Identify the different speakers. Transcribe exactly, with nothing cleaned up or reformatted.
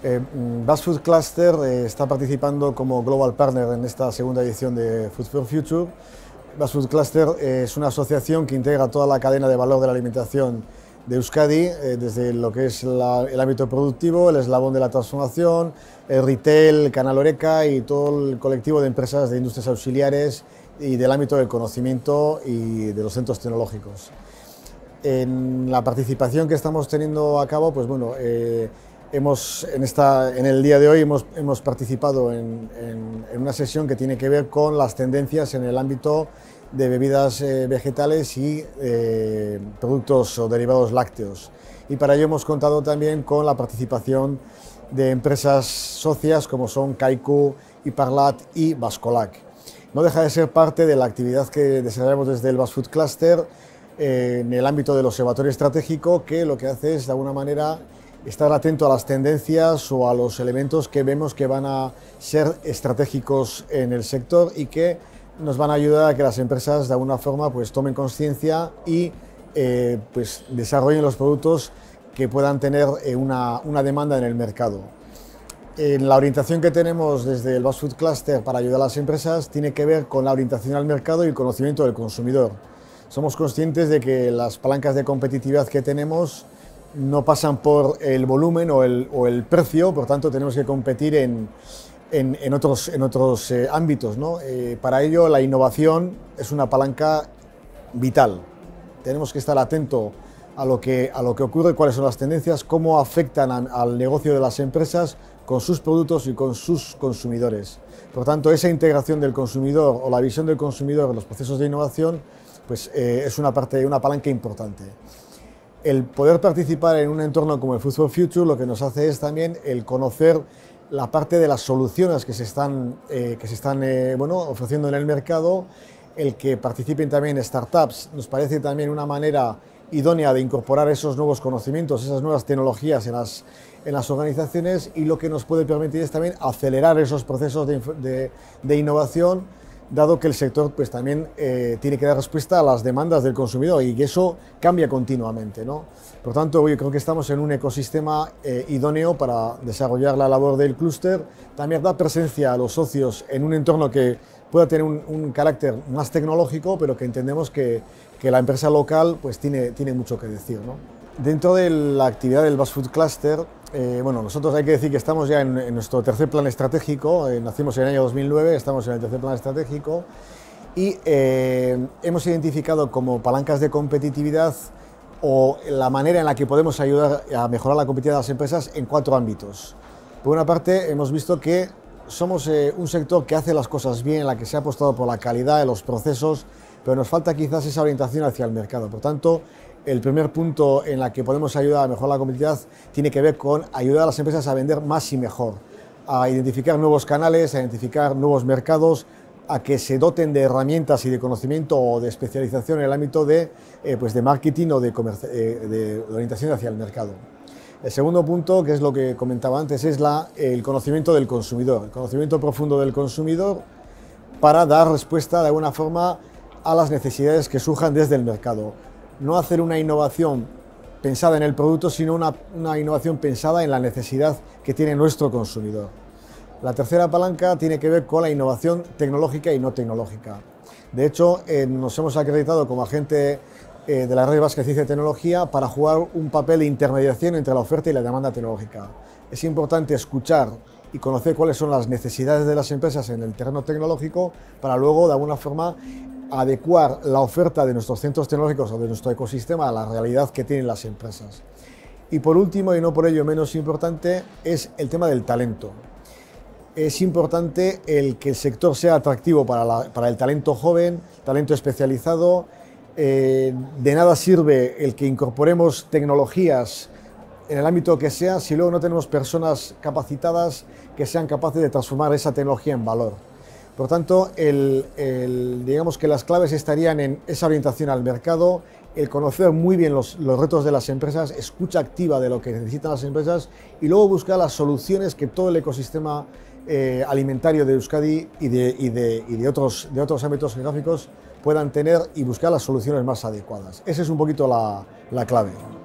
Speaker 1: Eh, Basque Food Cluster eh, está participando como Global Partner en esta segunda edición de Food for Future. Basque Food Cluster eh, es una asociación que integra toda la cadena de valor de la alimentación de Euskadi, eh, desde lo que es la, el ámbito productivo, el eslabón de la transformación, el retail, el canal Horeca y todo el colectivo de empresas de industrias auxiliares y del ámbito del conocimiento y de los centros tecnológicos. En la participación que estamos teniendo a cabo, pues bueno, eh, hemos, en, esta, en el día de hoy hemos, hemos participado en, en, en una sesión que tiene que ver con las tendencias en el ámbito de bebidas eh, vegetales y eh, productos o derivados lácteos. Y para ello hemos contado también con la participación de empresas socias como son Kaiku, Iparlat y Bascolac. No deja de ser parte de la actividad que desarrollamos desde el Basque Food Cluster eh, en el ámbito del observatorio estratégico, que lo que hace es de alguna manera estar atento a las tendencias o a los elementos que vemos que van a ser estratégicos en el sector y que nos van a ayudar a que las empresas de alguna forma pues tomen conciencia y eh, pues desarrollen los productos que puedan tener eh, una, una demanda en el mercado. En la orientación que tenemos desde el Basque Food Cluster para ayudar a las empresas tiene que ver con la orientación al mercado y el conocimiento del consumidor. Somos conscientes de que las palancas de competitividad que tenemos no pasan por el volumen o el, o el precio, por tanto tenemos que competir en, en, en otros, en otros eh, ámbitos, ¿no? Eh, para ello la innovación es una palanca vital. Tenemos que estar atentos a lo que, a lo que ocurre, cuáles son las tendencias, cómo afectan a, al negocio de las empresas con sus productos y con sus consumidores. Por tanto, esa integración del consumidor o la visión del consumidor en los procesos de innovación pues, eh, es una parte, una palanca importante. El poder participar en un entorno como el Food for Future lo que nos hace es también el conocer la parte de las soluciones que se están, eh, que se están eh, bueno, ofreciendo en el mercado, el que participen también startups, nos parece también una manera idónea de incorporar esos nuevos conocimientos, esas nuevas tecnologías en las, en las organizaciones, y lo que nos puede permitir es también acelerar esos procesos de, de, de innovación, dado que el sector pues, también eh, tiene que dar respuesta a las demandas del consumidor y que eso cambia continuamente, ¿no? Por tanto, yo creo que estamos en un ecosistema eh, idóneo para desarrollar la labor del clúster, también da presencia a los socios en un entorno que pueda tener un, un carácter más tecnológico, pero que entendemos que, que la empresa local pues, tiene, tiene mucho que decir, ¿no? Dentro de la actividad del Basque Food Cluster, eh, bueno, nosotros hay que decir que estamos ya en, en nuestro tercer plan estratégico, eh, nacimos en el año dos mil nueve, estamos en el tercer plan estratégico y eh, hemos identificado como palancas de competitividad o la manera en la que podemos ayudar a mejorar la competitividad de las empresas en cuatro ámbitos. Por una parte, hemos visto que somos eh, un sector que hace las cosas bien, en la que se ha apostado por la calidad de los procesos, pero nos falta quizás esa orientación hacia el mercado. Por tanto, el primer punto en la que podemos ayudar a mejorar la competitividad tiene que ver con ayudar a las empresas a vender más y mejor, a identificar nuevos canales, a identificar nuevos mercados, a que se doten de herramientas y de conocimiento o de especialización en el ámbito de, eh, pues de marketing o de, eh, de orientación hacia el mercado. El segundo punto, que es lo que comentaba antes, es la, el conocimiento del consumidor, el conocimiento profundo del consumidor para dar respuesta de alguna forma a las necesidades que surjan desde el mercado. No hacer una innovación pensada en el producto, sino una, una innovación pensada en la necesidad que tiene nuestro consumidor. La tercera palanca tiene que ver con la innovación tecnológica y no tecnológica. De hecho, eh, nos hemos acreditado como agente eh, de la Red Vasca de Ciencia y Tecnología para jugar un papel de intermediación entre la oferta y la demanda tecnológica. Es importante escuchar y conocer cuáles son las necesidades de las empresas en el terreno tecnológico para luego, de alguna forma, adecuar la oferta de nuestros centros tecnológicos o de nuestro ecosistema a la realidad que tienen las empresas. Y por último, y no por ello menos importante, es el tema del talento. Es importante el que el sector sea atractivo para, la, para el talento joven, talento especializado. Eh, de nada sirve el que incorporemos tecnologías en el ámbito que sea si luego no tenemos personas capacitadas que sean capaces de transformar esa tecnología en valor. Por tanto, el, el, digamos que las claves estarían en esa orientación al mercado, el conocer muy bien los, los retos de las empresas, escucha activa de lo que necesitan las empresas y luego buscar las soluciones que todo el ecosistema eh, alimentario de Euskadi y de, y de, y de, otros, de otros ámbitos geográficos puedan tener y buscar las soluciones más adecuadas. Esa es un poquito la, la clave.